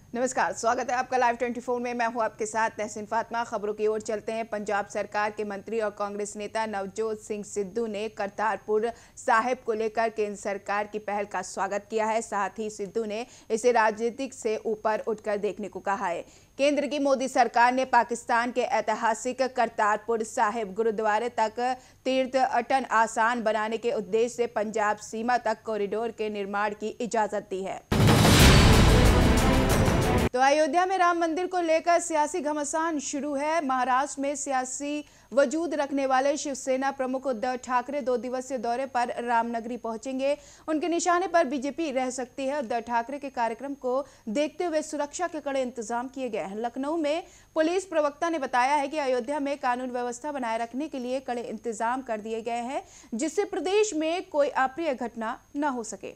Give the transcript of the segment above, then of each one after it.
नमस्कार, स्वागत है आपका लाइव 24 में। मैं हूं आपके साथ तहसीन फातिमा। खबरों की ओर चलते हैं। पंजाब सरकार के मंत्री और कांग्रेस नेता नवजोत सिंह सिद्धू ने करतारपुर साहिब को लेकर केंद्र सरकार की पहल का स्वागत किया है। साथ ही सिद्धू ने इसे राजनीतिक से ऊपर उठकर देखने को कहा है। केंद्र की मोदी सरकार ने पाकिस्तान के ऐतिहासिक करतारपुर साहिब गुरुद्वारे तक तीर्थ अटन आसान बनाने के उद्देश्य से पंजाब सीमा तक कॉरिडोर के निर्माण की इजाजत दी है। तो अयोध्या में राम मंदिर को लेकर सियासी घमासान शुरू है। महाराष्ट्र में सियासी वजूद रखने वाले शिवसेना प्रमुख उद्धव ठाकरे 2 दिवसीय दौरे पर रामनगरी पहुंचेंगे। उनके निशाने पर बीजेपी रह सकती है। उद्धव ठाकरे के कार्यक्रम को देखते हुए सुरक्षा के कड़े इंतजाम किए गए हैं। लखनऊ में पुलिस प्रवक्ता ने बताया है कि अयोध्या में कानून व्यवस्था बनाए रखने के लिए कड़े इंतजाम कर दिए गए हैं, जिससे प्रदेश में कोई अप्रिय घटना न हो सके।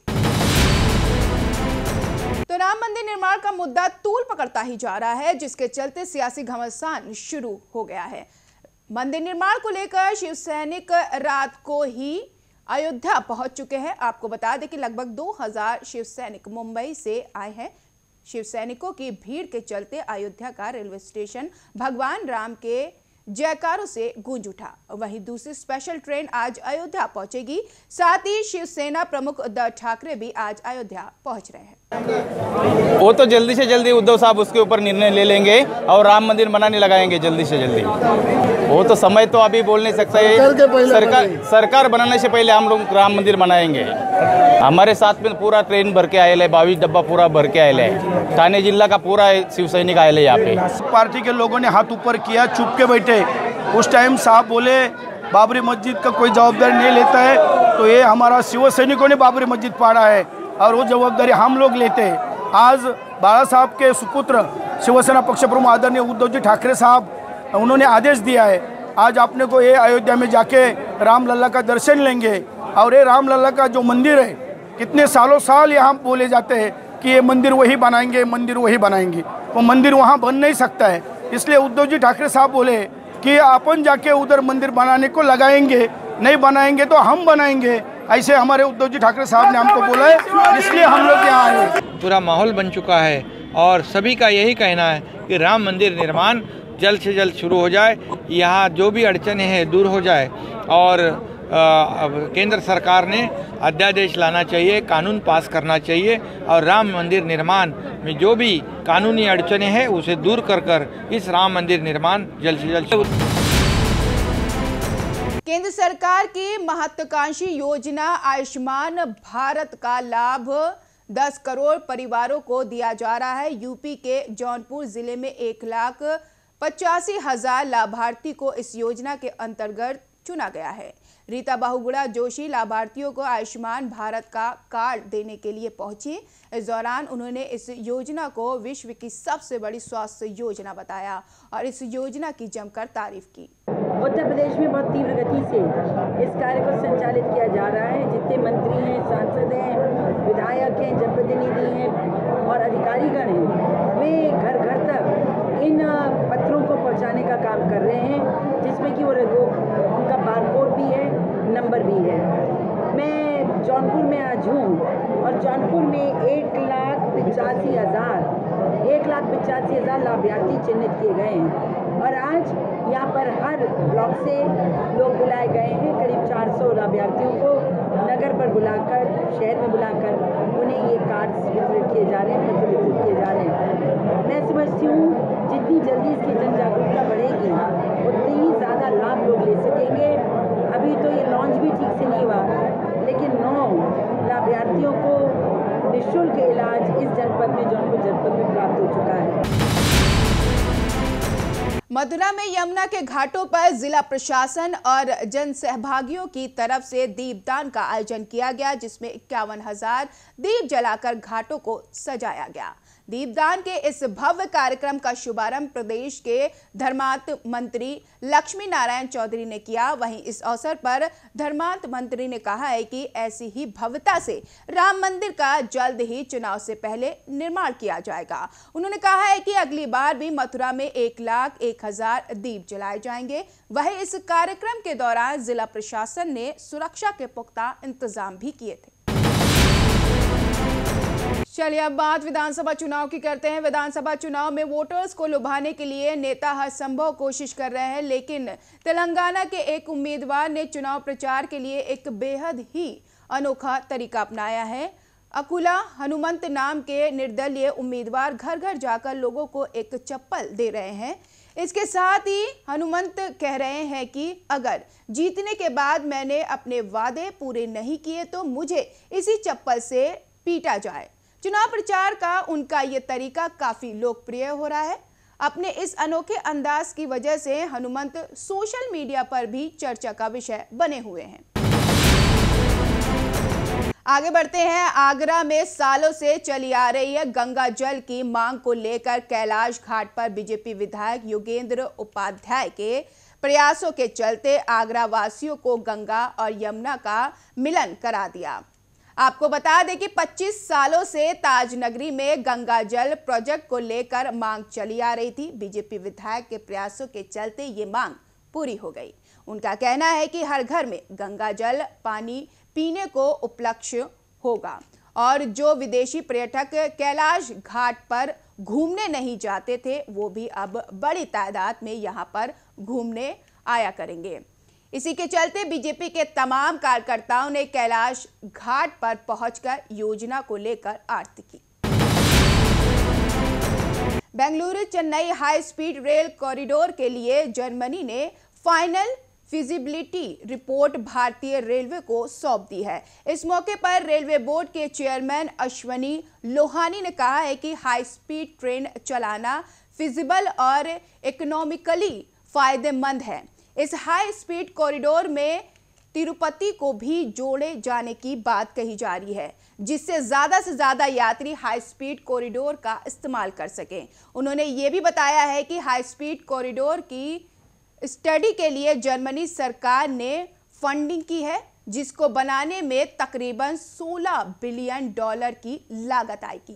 तो राम मंदिर निर्माण का मुद्दा तूल पकड़ता ही जा रहा है, जिसके चलते सियासी घमासान शुरू हो गया है। मंदिर निर्माण को लेकर शिव सैनिक रात को ही अयोध्या पहुंच चुके हैं। आपको बता दें कि लगभग 2000 शिव सैनिक मुंबई से आए हैं। शिव सैनिकों की भीड़ के चलते अयोध्या का रेलवे स्टेशन भगवान राम के जयकारों से गूंज उठा। वहीं दूसरी स्पेशल ट्रेन आज अयोध्या पहुंचेगी। साथ ही शिवसेना प्रमुख उद्धव ठाकरे भी आज अयोध्या पहुंच रहे हैं। वो तो जल्दी से जल्दी उद्धव साहब उसके ऊपर निर्णय ले लेंगे और राम मंदिर बनाने लगाएंगे जल्दी से जल्दी। वो तो समय तो अभी बोल नहीं सकते। सरकार बनाने से पहले हम लोग राम मंदिर बनाएंगे। हमारे साथ में पूरा ट्रेन भर के आयल है, 22 डब्बा पूरा भर के आयल है। थाने जिला का पूरा शिव सैनिक आयल है यहाँ पे। पार्टी के लोगों ने हाथ ऊपर किया, चुप के बैठे। उस टाइम साहब बोले बाबरी मस्जिद का कोई जवाबदारी नहीं लेता है, तो ये हमारा शिव सैनिकों ने बाबरी मस्जिद फाड़ा है और वो जवाबदारी हम लोग लेते हैं। आज बाला साहब के सुपुत्र शिवसेना पक्ष प्रमुख आदरणीय उद्धव जी ठाकरे साहब, उन्होंने आदेश दिया है आज आपने को ये अयोध्या में जाके रामलला का दर्शन लेंगे। और ये रामलला का जो मंदिर है, कितने सालों साल यहाँ बोले जाते हैं कि ये मंदिर वही बनाएंगे, मंदिर वही बनाएंगे। वो मंदिर वहाँ बन नहीं सकता है। इसलिए उद्धव जी ठाकरे साहब बोले कि अपन जाके उधर मंदिर बनाने को लगाएंगे, नहीं बनाएंगे तो हम बनाएंगे। ऐसे हमारे उद्धव जी ठाकरे साहब ने हमको बोला है, इसलिए हम लोग यहाँ आए। पूरा माहौल बन चुका है और सभी का यही कहना है कि राम मंदिर निर्माण जल्द से जल्द शुरू हो जाए, यहाँ जो भी अड़चने हैं दूर हो जाए और केंद्र सरकार ने अध्यादेश लाना चाहिए, कानून पास करना चाहिए और राम मंदिर निर्माण में जो भी कानूनी अड़चने हैं उसे दूर कर इस राम मंदिर निर्माण जल्द से जल्द। केंद्र सरकार की महत्वाकांक्षी योजना आयुष्मान भारत का लाभ 10 करोड़ परिवारों को दिया जा रहा है। यूपी के जौनपुर जिले में 1,85,000 लाभार्थी को इस योजना के अंतर्गत चुना गया है। रीता बहुगुणा जोशी लाभार्थियों को आयुष्मान भारत का कार्ड देने के लिए पहुंची। इस दौरान उन्होंने इस योजना को विश्व की सबसे बड़ी स्वास्थ्य योजना बताया और इस योजना की जमकर तारीफ की। उत्तर प्रदेश में बहुत तीव्र गति से इस कार्य को संचालित किया जा रहा है। जितने मंत्री हैं, सांसद हैं, विधायक हैं, जनप्रतिनिधि हैं और अधिकारीगण हैं, वे घर घर तक इन पत्रों को पहुंचाने का काम कर रहे हैं, जिसमें कि वो उनका बारकोड भी है, नंबर भी है। मैं जौनपुर में आज हूँ और जौनपुर में 1,85,000 लाभार्थी चिन्हित किए गए हैं और आज यहाँ पर हर ब्लॉक से लोग बुलाए गए हैं। करीब 400 लाभार्थियों को नगर पर बुलाकर, शहर में बुलाकर उन्हें ये कार्ड वितरित किए जा रहे हैं, पत्र वितरित किए जा रहे हैं। मैं समझती हूँ जितनी जल्दी इसकी जन जागरूकता बढ़ेगी उतनी ही ज़्यादा लाभ लोग ले सकेंगे। अभी तो ये लॉन्च भी ठीक से नहीं हुआ, लेकिन 9 लाभार्थियों को निःशुल्क इलाज इस जनपद में, जौनपुर जनपद में प्राप्त हो चुका है। मथुरा में यमुना के घाटों पर जिला प्रशासन और जन सहभागियों की तरफ से दीपदान का आयोजन किया गया, जिसमें 51,000 दीप जलाकर घाटों को सजाया गया। दीपदान के इस भव्य कार्यक्रम का शुभारंभ प्रदेश के धर्मार्थ मंत्री लक्ष्मी नारायण चौधरी ने किया। वहीं इस अवसर पर धर्मार्थ मंत्री ने कहा है कि ऐसी ही भव्यता से राम मंदिर का जल्द ही चुनाव से पहले निर्माण किया जाएगा। उन्होंने कहा है कि अगली बार भी मथुरा में 1,01,000 दीप जलाए जाएंगे। वहीं इस कार्यक्रम के दौरान जिला प्रशासन ने सुरक्षा के पुख्ता इंतजाम भी किए थे। चलिए अब बात विधानसभा चुनाव की करते हैं। विधानसभा चुनाव में वोटर्स को लुभाने के लिए नेता हर संभव कोशिश कर रहे हैं, लेकिन तेलंगाना के एक उम्मीदवार ने चुनाव प्रचार के लिए एक बेहद ही अनोखा तरीका अपनाया है। अकुला हनुमंत नाम के निर्दलीय उम्मीदवार घर घर जाकर लोगों को एक चप्पल दे रहे हैं। इसके साथ ही हनुमंत कह रहे हैं कि अगर जीतने के बाद मैंने अपने वादे पूरे नहीं किए तो मुझे इसी चप्पल से पीटा जाए। चुनाव प्रचार का उनका ये तरीका काफी लोकप्रिय हो रहा है। अपने इस अनोखे अंदाज की वजह से हनुमंत सोशल मीडिया पर भी चर्चा का विषय बने हुए हैं। आगे बढ़ते हैं। आगरा में सालों से चली आ रही है गंगा जल की मांग को लेकर कैलाश घाट पर बीजेपी विधायक योगेंद्र उपाध्याय के प्रयासों के चलते आगरा वासियों को गंगा और यमुना का मिलन करा दिया। आपको बता दें कि 25 सालों से ताज नगरी में गंगा जल प्रोजेक्ट को लेकर मांग चली आ रही थी। बीजेपी विधायक के प्रयासों के चलते ये मांग पूरी हो गई। उनका कहना है कि हर घर में गंगा जल पानी पीने को उपलब्ध होगा और जो विदेशी पर्यटक कैलाश घाट पर घूमने नहीं जाते थे वो भी अब बड़ी तादाद में यहां पर घूमने आया करेंगे। इसी के चलते बीजेपी के तमाम कार्यकर्ताओं ने कैलाश घाट पर पहुंचकर योजना को लेकर आरती की। Bengaluru Chennai high speed rail corridor के लिए जर्मनी ने फाइनल फिजिबिलिटी रिपोर्ट भारतीय रेलवे को सौंप दी है। इस मौके पर रेलवे बोर्ड के चेयरमैन अश्वनी लोहानी ने कहा है कि हाई स्पीड ट्रेन चलाना फिजिबल और इकोनॉमिकली फायदेमंद है। इस हाई स्पीड कॉरिडोर में तिरुपति को भी जोड़े जाने की बात कही जा रही है, जिससे ज्यादा से ज्यादा यात्री हाई स्पीड कॉरिडोर का इस्तेमाल कर सकें। उन्होंने ये भी बताया है कि हाई स्पीड कॉरिडोर की स्टडी के लिए जर्मनी सरकार ने फंडिंग की है, जिसको बनाने में तकरीबन $16 बिलियन की लागत आएगी।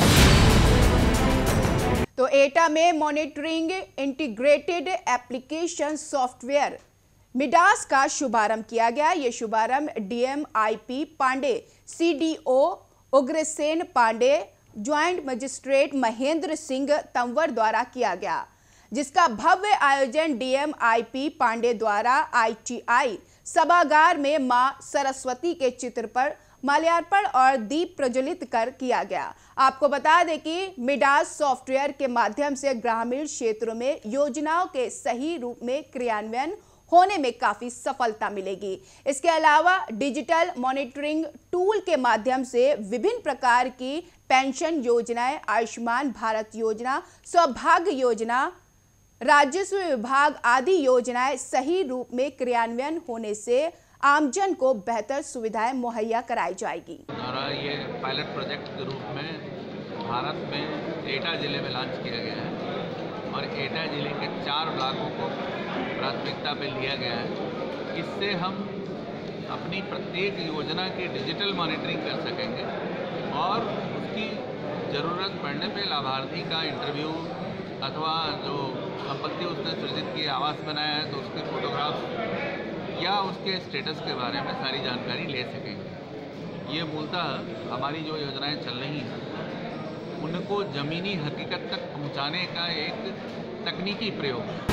तो एटा में monitoring integrated application software Midas का शुभारंभ किया गया। यह शुभारंभ DM IP Pandey, CDO Ugrasen Pandey, joint magistrate Mahendra Singh Tanwar द्वारा किया गया, जिसका भव्य आयोजन डीएम आईपी पांडे द्वारा आईटीआई सभागार में मां सरस्वती के चित्र पर माल्यार्पण और दीप प्रज्वलित कर किया गया। आपको बता दें कि मिडास सॉफ्टवेयर के माध्यम से ग्रामीण क्षेत्रों में योजनाओं के सही रूप में क्रियान्वयन होने में काफी सफलता मिलेगी। इसके अलावा डिजिटल मॉनिटरिंग टूल के माध्यम से विभिन्न प्रकार की पेंशन योजनाएं, आयुष्मान भारत योजना, सौभाग्य योजना, राजस्व विभाग आदि योजनाएं सही रूप में क्रियान्वयन होने से आमजन को बेहतर सुविधाएं मुहैया कराई जाएगी। हमारा ये पायलट प्रोजेक्ट के रूप में भारत में एटा जिले में लॉन्च किया गया है और एटा जिले के 4 ब्लॉकों को प्राथमिकता पे लिया गया है। इससे हम अपनी प्रत्येक योजना की डिजिटल मॉनिटरिंग कर सकेंगे और उसकी ज़रूरत पड़ने पे लाभार्थी का इंटरव्यू अथवा जो संपत्ति उसने सृजित की, आवास बनाया है तो उसके फोटोग्राफ या उसके स्टेटस के बारे में सारी जानकारी ले सकेंगे। ये मूलतः हमारी जो योजनाएं चल रही हैं उनको ज़मीनी हकीकत तक पहुंचाने का एक तकनीकी प्रयोग है।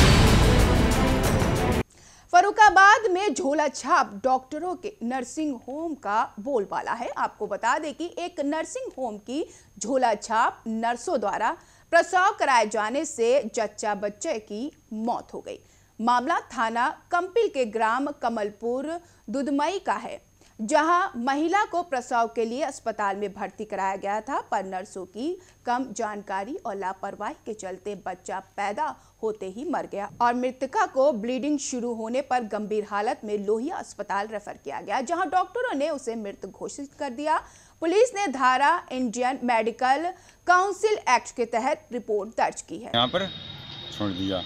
फर्रुखाबाद में झोला छाप डॉक्टरों के नर्सिंग होम का बोलबाला है। आपको बता दें कि एक नर्सिंग होम की झोला छाप नर्सों द्वारा प्रसव कराए जाने से जच्चा बच्चे की मौत हो गई। मामला थाना कंपिल के ग्राम कमलपुर दुधमई का है, जहां महिला को प्रसव के लिए अस्पताल में भर्ती कराया गया था, पर नर्सों की कम जानकारी और लापरवाही के चलते बच्चा पैदा होते ही मर गया और मृतका को ब्लीडिंग शुरू होने पर गंभीर हालत में लोहिया अस्पताल रेफर किया गया, जहां डॉक्टरों ने उसे मृत घोषित कर दिया। पुलिस ने धारा इंडियन मेडिकल काउंसिल एक्ट के तहत रिपोर्ट दर्ज की है। यहाँ पर छोड़ दिया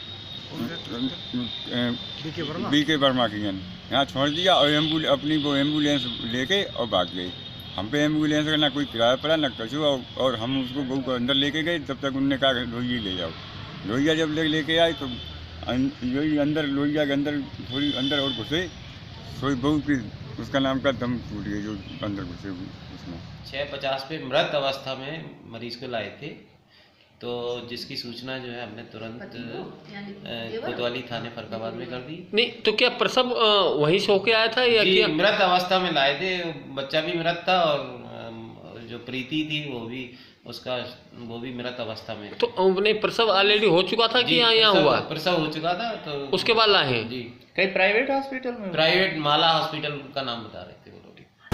बीके वर्मा की यहाँ छोड़ दिया और अपनी वो एम्बुलेंस लेके और भाग गई। हम पे एम्बुलेंस का ना कोई किराया पड़ा ना कछु, और हम उसको बहू को अंदर लेके गए। तब तक उनने कहा लोहिया ले जाओ। लोहिया जब लेके आए तो यही अंदर लोहिया के अंदर थोड़ी अंदर और घुसे, थोड़ी बहू की उसका नाम का दम टूट गया जो अंदर घुसे उसमें। 6:50 पे मृत अवस्था में मरीज को लाए थे, तो जिसकी सूचना जो है हमने तुरंत कोतवाली थाने फरखाबाद में कर दी। नहीं तो क्या प्रसव वहीं से होके आया था या क्या? मृत अवस्था में लाए थे, बच्चा भी मृत था और जो प्रीति थी वो भी मृत अवस्था में। तो उन्हें प्रसव ऑलरेडी हो चुका था कि यहाँ हुआ? प्रसव हो चुका था, तो उसके बाद लाए हैं जी। कई प्राइवेट हॉस्पिटल में? प्राइवेट माला हॉस्पिटल का नाम बता रहे थे वो लोग।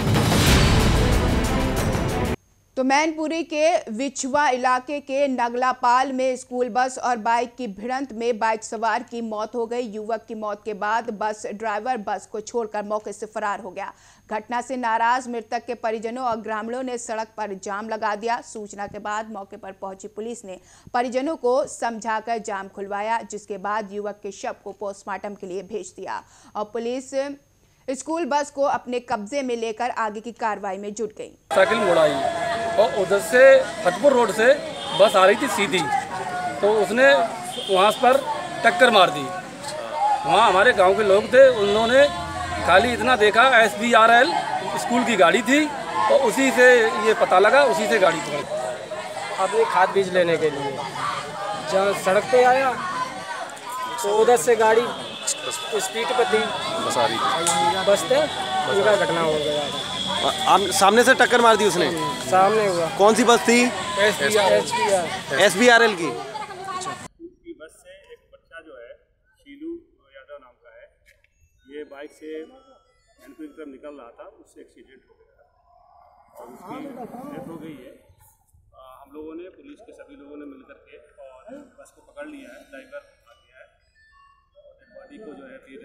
तो मैनपुरी के विछवा इलाके के नगलापाल में स्कूल बस और बाइक की भिड़ंत में बाइक सवार की मौत हो गई। युवक की मौत के बाद बस ड्राइवर बस को छोड़कर मौके से फरार हो गया। घटना से नाराज मृतक के परिजनों और ग्रामीणों ने सड़क पर जाम लगा दिया। सूचना के बाद मौके पर पहुंची पुलिस ने परिजनों को समझाकर जाम खुलवाया, जिसके बाद युवक के शव को पोस्टमार्टम के लिए भेज दिया और पुलिस स्कूल बस को अपने कब्जे में लेकर आगे की कार्रवाई में जुट गई। साइकिल मुड़ाई और उधर से फतेहपुर रोड से बस आ रही थी सीधी, तो उसने वहाँ पर टक्कर मार दी। वहाँ हमारे गांव के लोग थे, उन्होंने खाली इतना देखा SBRL स्कूल की गाड़ी थी और उसी से ये पता लगा, उसी से गाड़ी पकड़ी। अब ये खाद बीज लेने के लिए जहाँ सड़क पे आया तो उधर से गाड़ी स्पीड पे थी, बसते उनका घटना हो गया। सामने से टक्कर मार दी उसने? सामने हुआ। कौन सी बस थी? SBRL की। बस से एक बच्चा जो है शीलू यादव नाम का है, ये बाइक से मैनपुरी की तरफ निकल रहा था, उससे एक्सीडेंट हो गया और उसकी डेथ हो गई है। हम लोगों ने, पुलिस के सभी लोगों ने मिलकर के और बस को पकड़ लिया है, ड्राइवर पकड़ लिया है और बॉडी को जो है फिर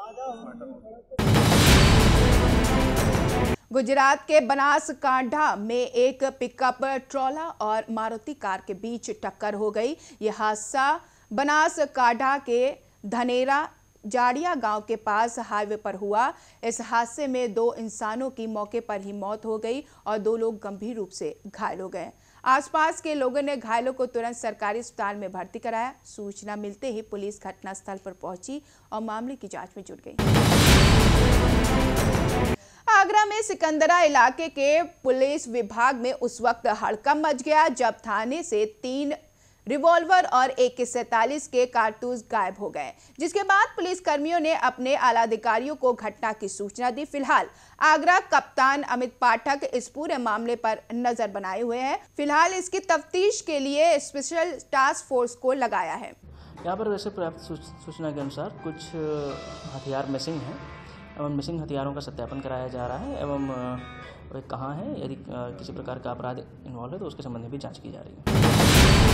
गुजरात के बनासकांठा में एक पिकअप ट्रॉला और मारुति कार के बीच टक्कर हो गई। यह हादसा बनासकांठा के धनेरा जाड़िया गांव के पास हाईवे पर हुआ। इस हादसे में 2 इंसानों की मौके पर ही मौत हो गई और 2 लोग गंभीर रूप से घायल हो गए। आसपास के लोगों ने घायलों को तुरंत सरकारी अस्पताल में भर्ती कराया। सूचना मिलते ही पुलिस घटनास्थल पर पहुंची और मामले की जांच में जुट गई। आगरा में सिकंदरा इलाके के पुलिस विभाग में उस वक्त हड़कंप मच गया जब थाने से 3 रिवॉल्वर और AK-47 के कारतूस गायब हो गए, जिसके बाद पुलिस कर्मियों ने अपने आला अधिकारियों को घटना की सूचना दी। फिलहाल आगरा कप्तान अमित पाठक इस पूरे मामले पर नजर बनाए हुए हैं। फिलहाल इसकी तफ्तीश के लिए स्पेशल टास्क फोर्स को लगाया है। यहाँ पर वैसे प्राप्त सूचना के अनुसार कुछ हथियार मिसिंग हैं एवं मिसिंग हथियारों का सत्यापन कराया जा रहा है एवं वे कहाँ हैं, यदि किसी प्रकार का अपराध इन्वॉल्व है तो उसके संबंध में भी जांच की जा रही है।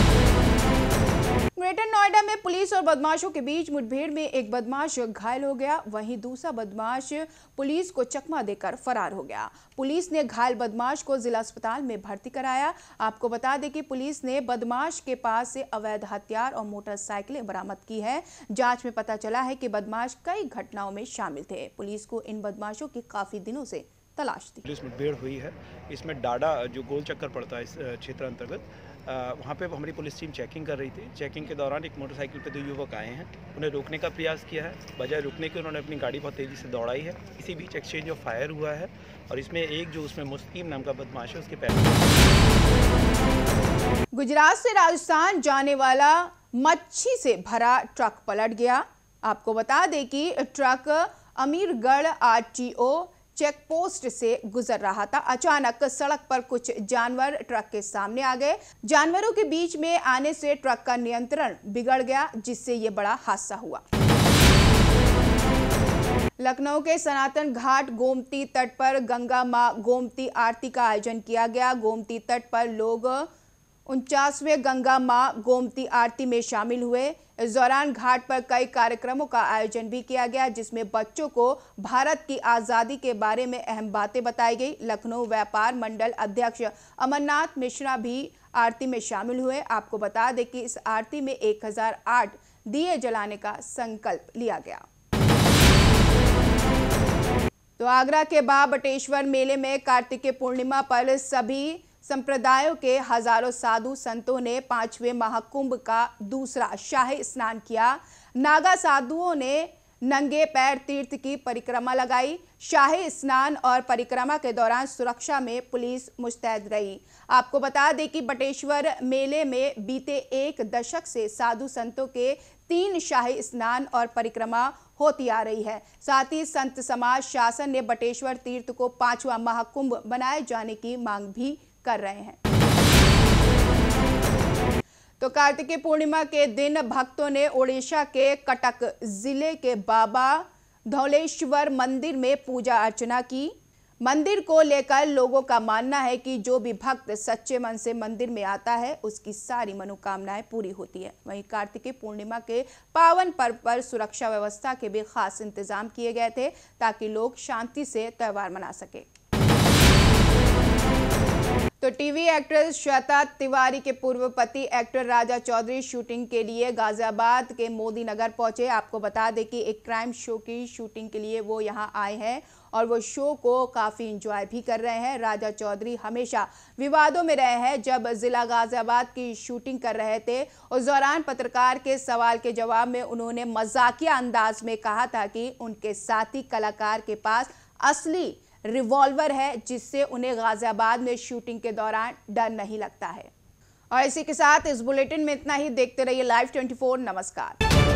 ग्रेटर नोएडा में पुलिस और बदमाशों के बीच मुठभेड़ में एक बदमाश घायल हो गया, वहीं दूसरा बदमाश पुलिस को चकमा देकर फरार हो गया। पुलिस ने घायल बदमाश को जिला अस्पताल में भर्ती कराया। आपको बता दें कि पुलिस ने बदमाश के पास से अवैध हथियार और मोटरसाइकिलें बरामद की है। जांच में पता चला है कि बदमाश कई घटनाओं में शामिल थे। पुलिस को इन बदमाशों की काफी दिनों से तलाश थी। पुलिस मुठभेड़ हुई है, इसमें डाडा जो गोल चक्कर पड़ता है इस क्षेत्र अंतर्गत, वहाँ पे हमारी पुलिस टीम चेकिंग कर रही थी। चेकिंग के दौरान एक मोटरसाइकिल पे 2 युवक आए हैं, उन्हें रोकने का प्रयास किया है। बजाय रुकने के उन्होंने अपनी गाड़ी बहुत तेज़ी से दौड़ाई है। इसी बीच एक्सचेंज ऑफ फायर हुआ है और इसमें एक जो उसमें मुस्लिम नाम का बदमाश है उसके पैर। गुजरात से राजस्थान जाने वाला मच्छी से भरा ट्रक पलट गया। आपको बता दें कि truck Amirgarh RTO check post से गुजर रहा था। अचानक सड़क पर कुछ जानवर ट्रक के सामने आ गए। जानवरों के बीच में आने से ट्रक का नियंत्रण बिगड़ गया, जिससे ये बड़ा हादसा हुआ। लखनऊ के सनातन घाट गोमती तट पर गंगा मां गोमती आरती का आयोजन किया गया। गोमती तट पर लोग 49वें गंगा मां गोमती आरती में शामिल हुए। इस दौरान घाट पर कई कार्यक्रमों का आयोजन भी किया गया, जिसमें बच्चों को भारत की आज़ादी के बारे में अहम बातें बताई गई। लखनऊ व्यापार मंडल अध्यक्ष अमरनाथ मिश्रा भी आरती में शामिल हुए। आपको बता दें कि इस आरती में 1008 दिए जलाने का संकल्प लिया गया। तो आगरा के बाबा बटेश्वर मेले में कार्तिक पूर्णिमा पर सभी संप्रदायों के हजारों साधु संतों ने 5वें महाकुंभ का दूसरा शाही स्नान किया। नागा साधुओं ने नंगे पैर तीर्थ की परिक्रमा लगाई। शाही स्नान और परिक्रमा के दौरान सुरक्षा में पुलिस मुस्तैद रही। आपको बता दें कि बटेश्वर मेले में बीते 1 दशक से साधु संतों के 3 शाही स्नान और परिक्रमा होती आ रही है। साथ ही संत समाज शासन ने बटेश्वर तीर्थ को 5वां महाकुंभ बनाए जाने की मांग भी कर रहे हैं। तो कार्तिकी पूर्णिमा के दिन भक्तों ने ओडिशा के कटक जिले के बाबा धौलेश्वर मंदिर में पूजा अर्चना की। मंदिर को लेकर लोगों का मानना है कि जो भी भक्त सच्चे मन से मंदिर में आता है उसकी सारी मनोकामनाएं पूरी होती है। वहीं कार्तिकी पूर्णिमा के पावन पर्व पर सुरक्षा व्यवस्था के भी खास इंतजाम किए गए थे ताकि लोग शांति से त्योहार मना सके। तो टीवी एक्ट्रेस श्वेता तिवारी के पूर्व पति एक्टर राजा चौधरी शूटिंग के लिए गाजियाबाद के मोदी नगर पहुंचे। आपको बता दें कि एक क्राइम शो की शूटिंग के लिए वो यहां आए हैं और वो शो को काफ़ी एंजॉय भी कर रहे हैं। राजा चौधरी हमेशा विवादों में रहे हैं। जब जिला गाजियाबाद की शूटिंग कर रहे थे उस दौरान पत्रकार के सवाल के जवाब में उन्होंने मजाकिया अंदाज में कहा था कि उनके साथी कलाकार के पास असली रिवॉल्वर है जिससे उन्हें गाजियाबाद में शूटिंग के दौरान डर नहीं लगता है। और इसी के साथ इस बुलेटिन में इतना ही। देखते रहिए Live 24। नमस्कार।